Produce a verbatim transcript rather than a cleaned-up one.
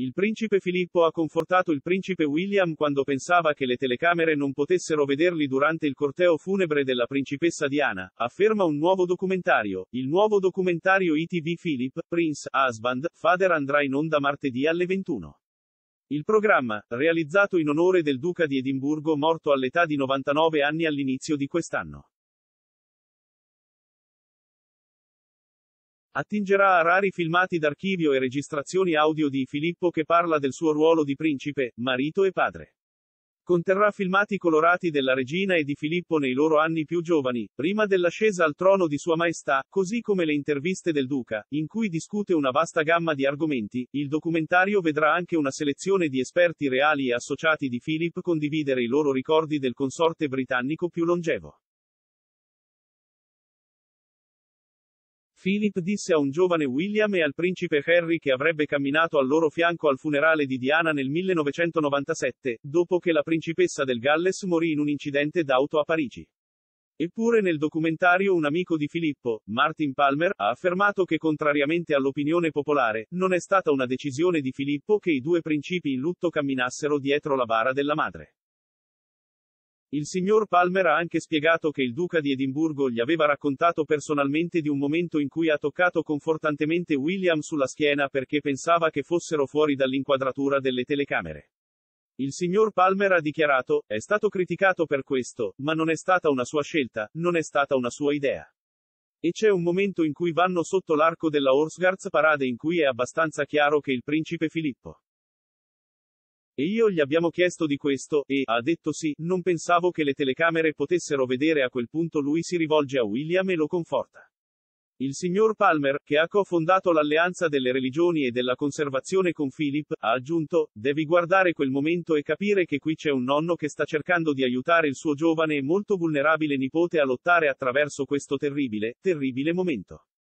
Il principe Filippo ha confortato il principe William quando pensava che le telecamere non potessero vederli durante il corteo funebre della principessa Diana, afferma un nuovo documentario. Il nuovo documentario I T V Philip, Prince, Husband, Father andrà in onda martedì alle ventuno. Il programma, realizzato in onore del duca di Edimburgo morto all'età di novantanove anni all'inizio di quest'anno, attingerà a rari filmati d'archivio e registrazioni audio di Filippo che parla del suo ruolo di principe, marito e padre. Conterrà filmati colorati della regina e di Filippo nei loro anni più giovani, prima dell'ascesa al trono di Sua Maestà, così come le interviste del duca, in cui discute una vasta gamma di argomenti. Il documentario vedrà anche una selezione di esperti reali e associati di Philip condividere i loro ricordi del consorte britannico più longevo. Philip disse a un giovane William e al principe Harry che avrebbe camminato al loro fianco al funerale di Diana nel millenovecentonovantasette, dopo che la principessa del Galles morì in un incidente d'auto a Parigi. Eppure nel documentario un amico di Filippo, Martin Palmer, ha affermato che contrariamente all'opinione popolare, non è stata una decisione di Filippo che i due principi in lutto camminassero dietro la bara della madre. Il signor Palmer ha anche spiegato che il duca di Edimburgo gli aveva raccontato personalmente di un momento in cui ha toccato confortantemente William sulla schiena perché pensava che fossero fuori dall'inquadratura delle telecamere. Il signor Palmer ha dichiarato: "È stato criticato per questo, ma non è stata una sua scelta, non è stata una sua idea. E c'è un momento in cui vanno sotto l'arco della Horseguards Parade in cui è abbastanza chiaro che il principe Filippo. E io gli abbiamo chiesto di questo, e, ha detto sì, non pensavo che le telecamere potessero vedere". A quel punto lui si rivolge a William e lo conforta. Il signor Palmer, che ha cofondato l'Alleanza delle Religioni e della Conservazione con Philip, ha aggiunto: "Devi guardare quel momento e capire che qui c'è un nonno che sta cercando di aiutare il suo giovane e molto vulnerabile nipote a lottare attraverso questo terribile, terribile momento".